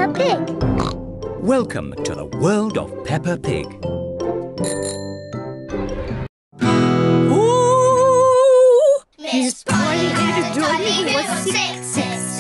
Peppa Pig. Welcome to the world of Peppa Pig. Ooh! Miss Polly and Dolly was sick.